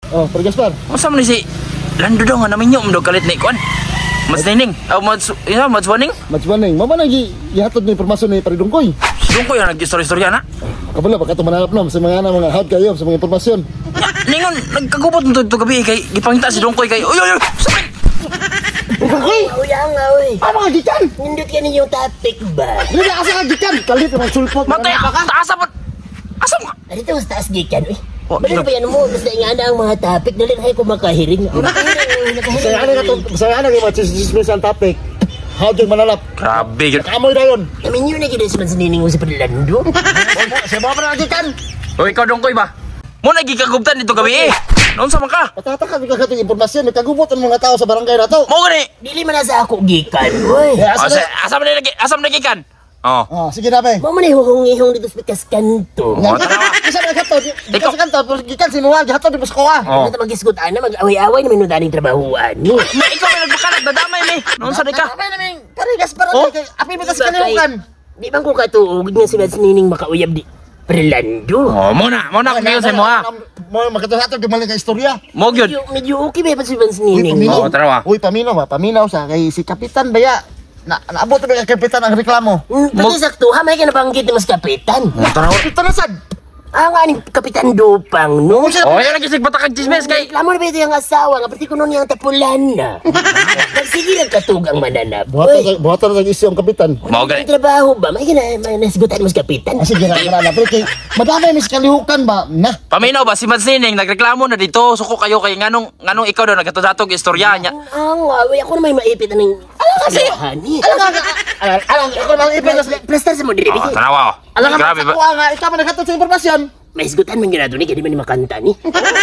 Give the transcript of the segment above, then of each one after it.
Oh, Pre Gaspar. Masa man si Lando daw nga namin yung kalit ni kuan. Mas nining. Mas waning. Mas maning. Mama nagi ihatod ni impormasyon ni Pre Dungkoy. Doon ko yung nag-istorya-istorya na. Kabala baka manalap nom sa mga hard kayo sa mga impormasyon. Ningon, nagkagubot mo ito gabi kay gipangita si Dongkoy kay. Uy! Sakit! Dungkoy! Uya nga, uy. Ano nga gikan? Nindot ka ninyong topic ba? Dili asa ka gikan? Kalit naman sulpot. Matay! Taasa pa! Asam ka! Dito, mas taas gikan, uy. Oh, Balik pa yan mo, basta nga na ang mga topic, dali na kayo kumakahiring. Saya ana kay machismis ang topic. How do manalap? Grabe yun. Kamoy dayon. Namin yun na kinis man sinining mo si Prilando. Sa mga pa gikan. Uy, ikaw Dongkoy ba? Mo nagigagubtan dito gabi eh. Noon sa ka? Patata ka katong impormasyon nagkagubot ang mga tao sa barangay na to. Mo gani. Dili man na sa ako gikan, uy. Asam na gikan. Oh. Oh, sige na be. Mo man ihong dito sa pikas kanto. Oh, tara. Isa na katod. Ikaw sa kanto, gikan sinuha gihatod di Paskoa. Oh. Ano mag-iskutan na, mag-away-away na minudaning trabahuan. Ma, ikaw may nagpakalat, nadamay mi. Noon sa ka? Abay namin. Pare Gaspar, api mo tas Diba, kaniukan. Di bang ko katuog nga si Sinining makauyab di Prilando? Oh, muna ko ngayon sa mo ha. Mo makatuhatod di mali ka istorya. Mo gyud. Medyo okay ba si Sinining? Oh, tara wa. Uy, paminaw sa kay si Kapitan Baya. Naabot ba kay Kapitan ang reklamo? Pati sakto, hamay ka nabanggit ni mas kapitan. Tara wa. Kapitan na sad. Nga ni Kapitan Dupang, no? Oh, yan nagisig patakag chismes kay. Reklamo na ba ito yung asawa, nga pati ko nun yung tapulan na. Nagsige lang katugang mananap. Buhatan sa isyo ang Kapitan. Mo gani. Ang trabaho ba? May nasigutan mo sa kapitan. Sige na pre kay madami mis kalihukan ba na. Paminaw ba si Mansining nagreklamo na dito. Suko kayo kay nganong ikaw daw nagkatutog istorya niya. Uy, ako na may maipit anong... kasi? Alang ako nang ipin Prestar sa mo, dili. Oh, tara wa. alang Grabe ba? ako nga ikaw man naghatod sa impormasyon. May isgutan man ginado ni, kaya di man ni makanta ni.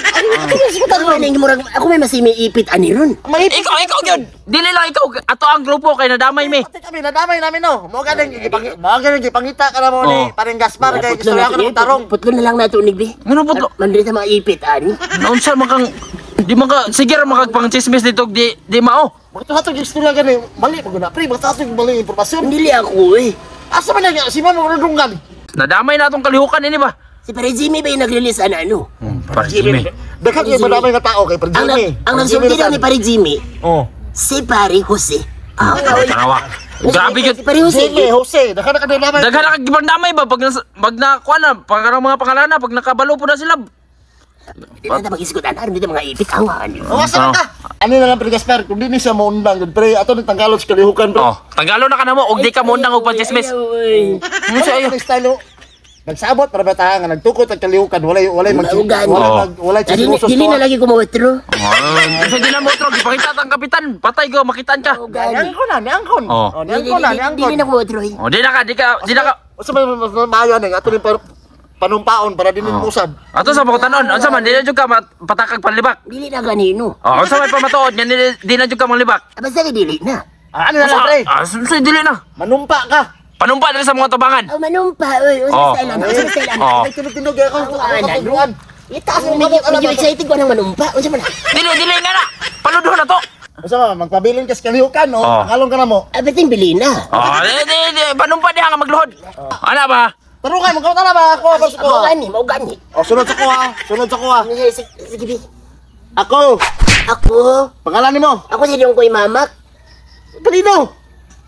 Ako may masimi ipit ani ron. Ikaw gyud. Dili lang ikaw ato ang grupo kay nadamay mi. Pati kami nadamay namin no. Mo ganing gipangita ka na mo ni Paring Gaspar kay istorya ka ng tarong. Putlo na lang nato ni, Bi. Ngano putlo? Mandiri sa mga ipit ani. Noon sa makang di man ka sige ra makagpang chismis dito di mao. Magtuhatod yung istorya gani. Mali maguna pre, magtuhatod yung mali impormasyon. Dili ako eh. Asa man na si Mano Rodungan? Nadamay na atong kalihukan ini ba? Si Pare Jimmy ba yung nag-release ano? Para Jimmy. Dakat yung madamay nga tao kay Paring Jimmy. Ang nagsulti daw ni Pare Jimmy, Oh. si Pare Jose. Tarawa. Grabe gyud. Si Pare Jose. Jose, dakat ka damay. Daghan na kagibandamay ba pag na kuan na pag mga pangalan na pag nakabalo po na sila. Di na mag-iskutan, aron dito mga ipit ang ano. Oh, asa ka? Ano na lang Paring Gaspar, kung di ni siya maundang gud pre, ato nang tanggalon sa kalihukan pre. Oh, Tagalog na ka na mo og di ka mo undang og pang-chismis. Ano siya ayo? Style nagsabot para batahan nga nagtukot ang kalihukan, walay walay chismosos. Dili na lagi ko mawitro. Kasi di na mo tro gipakita tang kapitan. Patay ko makitaan ka. Niangkon. Oh. Dili na ko mawitro. Oh, di na ka. Usa may maayo ning ato ning panumpaon para dinhi usab. Ato sa pagtanon, unsa man di na jud ka patakag panlibak. Dili na ganino. Oh, unsa may pamatuod nya di na jud ka manglibak. Basta dili na. Ano na lang pre? Unsa dili na? Manumpa ka. Panumpa diri sa mga tubangan. Oh, manumpa. Uy, Oh. style ano? Oh. May tinutindog ako katuluan. Itaas mo medyo excited ko ng manumpa. Unsa man? Dili nga na. Paluduhan na to. Usa magpabilin ka sa kalihukan no. Pangalon ka na mo. Abating bili na. Oh, di panumpa diha nga magluhod. Ana ba? Tarungan magkaw na ba ako basta ko. Mau gani. Oh, sunod sa kuha. Sige, Bi. Ako. Ako. Pangalan nimo? Ako si Dongkoy Mamak. Kanino?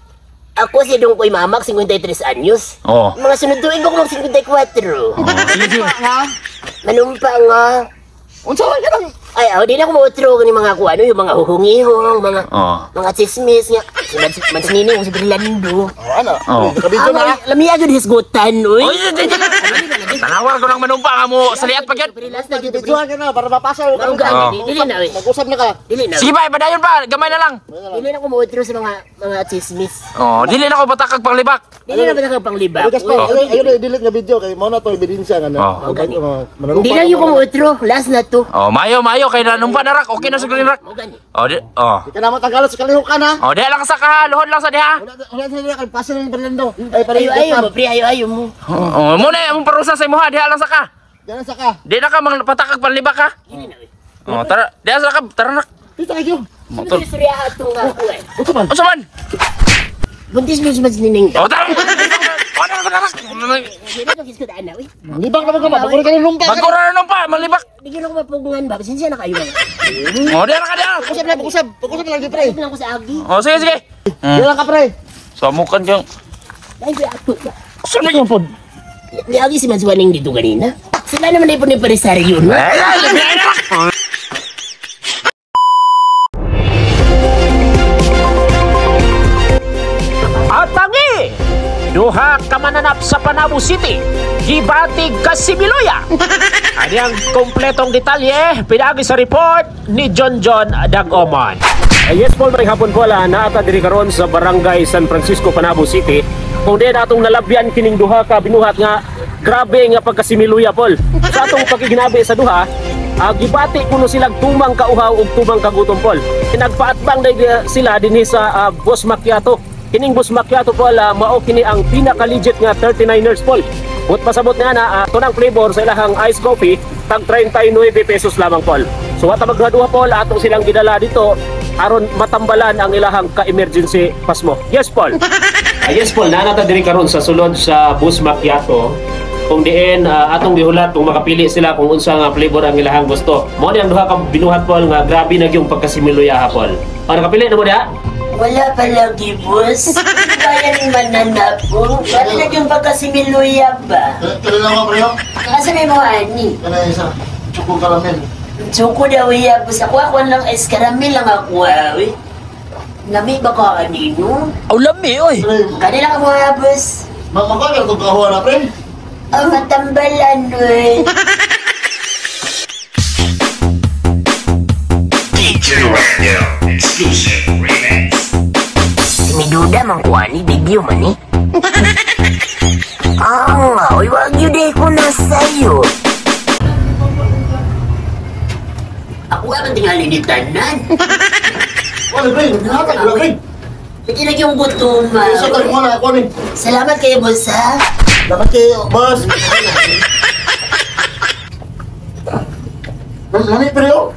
Ako si Dongkoy Mamak, 53 anyos. Oh. Mga sunod tuig ko mag 54. Sige. Manumpa nga. Unsa man ka nang Ay, di na ako mautro ni mga kuano, yung mga huhungihong, mga chismis nga. Si Mansinini, si Brilando. ano? Oh. Kabidyo na. Lamia yun hisgutan, uy. Oy, tanawa ko ng manumpa ka mo. Saliat pa gyud. Last na dito, Kabidyo ka na para mapasa. Dili na, uy. Mag-usap na ka. Dili na. Sige pa, padayon pa. Gamay na lang. Dili na ako mautro sa mga chismis. Oh, dili na ko batakag panglibak. Dili na ba na panglibak? Kasi ayun na i-delete nga video kay mo na to ebidensya nga na. Hindi na yung kumuutro. Last na to. Oh, mayo kay nanumpa na rak. Okay na sa green rak. Oh, di. Oh. Di ka na matanggalot sa kalihukan ha. Oh, diha lang sa ka. Luhod lang sa diha. Wala sa diya kay paso ng Fernando. Ay para Ayo mo, pre, ayo mo. Oh, mo na imong parusa sa imuha. Diha lang sa ka. Diyan sa ka. Di na ka patakag panlibak ka. Dili na, uy. Oh, tara. Diha sa ka. Tara rak. Dito kayo. Ano istorya atong nga, uy? Unsa man? Unsa man? Buntis mo sa nining. Oh, tara. Sino to kiskot ana, uy? Libak naman ka ba? Baguro ka ng lumpa. Bagura na nung pa, malibak. Di ko lang mapugungan ba? Pasensya na kayo. Oh, di ka dia. Pag-usap na, pag-usap. Pag-usap lang di pre. Ito lang ko sa agi. Oh, sige, sige. Di lang ka pre. Samukan kang... Ay, kuya ako. Saan mo po? Di agi si Manswaning dito kanina. Sila naman ay po ni Parisaryo, no? At tangi, duha ka mananap sa Panabo City, gibatig ka si Miloya. Ano ang kompletong detalye, pinagi sa report ni John Dagomon. Yes, Paul, may hapon po naata diri karon sa Barangay San Francisco, Panabo City. Kung di natong nalabyan kining duha ka binuhat nga grabe nga pagkasimiluya, Paul. Sa atong pagiginabi sa duha, gibati kuno silang tumang kauhaw ug tumang kagutom, Paul. Nagpaatbang na sila dinhi sa Boss Macchiato. Kining Boss Macchiato, Paul, mao kini ang pinaka-legit nga 39ers, Paul. But pasabot nga na tunang flavor sa ilahang iced coffee, tag 39 pesos lamang, Paul. So at magduha, Paul, ato silang gidala dito aron matambalan ang ilahang ka-emergency pasmo. Yes, Paul. Yes, Paul, nanata diri karon sa sulod sa Boss Macchiato. Kung diin atong gihulat kung makapili sila kung unsa nga flavor ang ilahang gusto. Mo ni ang duha ka binuhat, Paul, nga grabe na gyung pagkasimiluya, Paul. Nakapili na mo diha? Wala pa lagi, boss. Kaya ni mananap po. Wala na yung pagkasimiluya ba? Kailan lang mo pre? Kasi may mga ani. Kailan isa? Choco caramel. Choco daw iya, boss. Ako lang es caramel lang ako, eh. Lami ba ka kanino? Oh, lami, oy. Pre, Kanila ka mga, boss. makagal kung kahuwa na pre. Ang matambalan, eh. Exclusive remix. Miduda mang kuani, bigyo man eh. Oy, wag yun eh ko na sa'yo. Ako nga tingali ni Tanan. Wala pre, nakakal wala pre. Pwede na yung gutuman. Isa ka mo na ako ni. Salamat kayo, boss, ha? Dapat kayo, boss. Lami pre yo.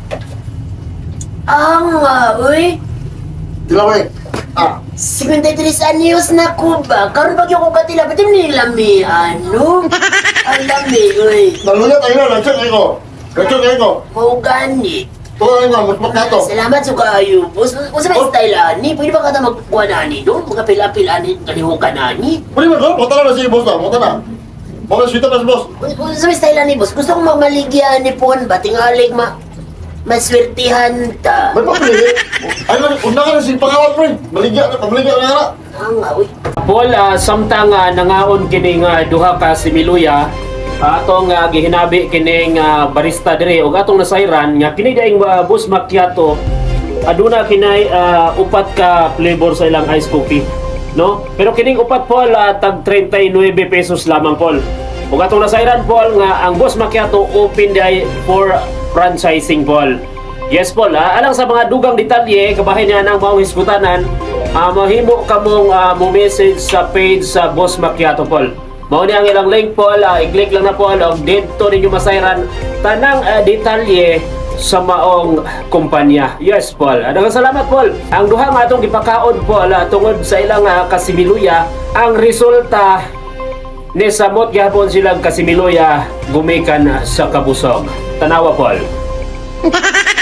Uy. Dilaway. 53 anyos na ko ba? Karon pag yung katila, ba't yung nilami, ano? Ang lami, uy. Naluya tayo na, nagsak kayo. Nagsak kayo. Mau gani. Tuwa nga, mas magkato. Salamat sa kayo, boss. Kung sa may style, ani, pwede ba kata magkuha na ni doon? Magkapila-pila ni, kalihukan na ni. Pwede ba ko? Punta na si boss na, punta na. Mga sweeter na si boss. Kung sa may style, ani, boss, gusto kong mamaligyan ni Pon, ba tingalig maswertihan ta. May papili. Ay, una ka na si pangawat pre. Maligya na, pamaligya na nga. Uy. Paul, samtang nangaon kining duha ka similuya, atong gihinabi kining barista dire ug atong nasayran nga kini daing Boss Macchiato aduna kinay upat ka flavor sa ilang iced coffee, no? Pero kining upat, Paul, tag 39 pesos lamang, Paul. Ug atong nasayran, Paul, nga ang Boss Macchiato open day for franchising, Paul. Yes, Paul, alang sa mga dugang detalye kabahin niya nang maong hisgutanan, mahimo ka mong mo-message sa page sa Boss Macchiato, Paul. Mao ni ang ilang link, Paul, i-click lang na, Paul, og dito ninyo masayran tanang detalye sa maong kumpanya. Yes, Paul. Daghang salamat, Paul. Ang duha nga atong gipakaon, Paul, tungod sa ilang kasimiluya, ang resulta ni samot gyapon silang kasimiluya gumikan sa kabusog. Tanawa, Paul.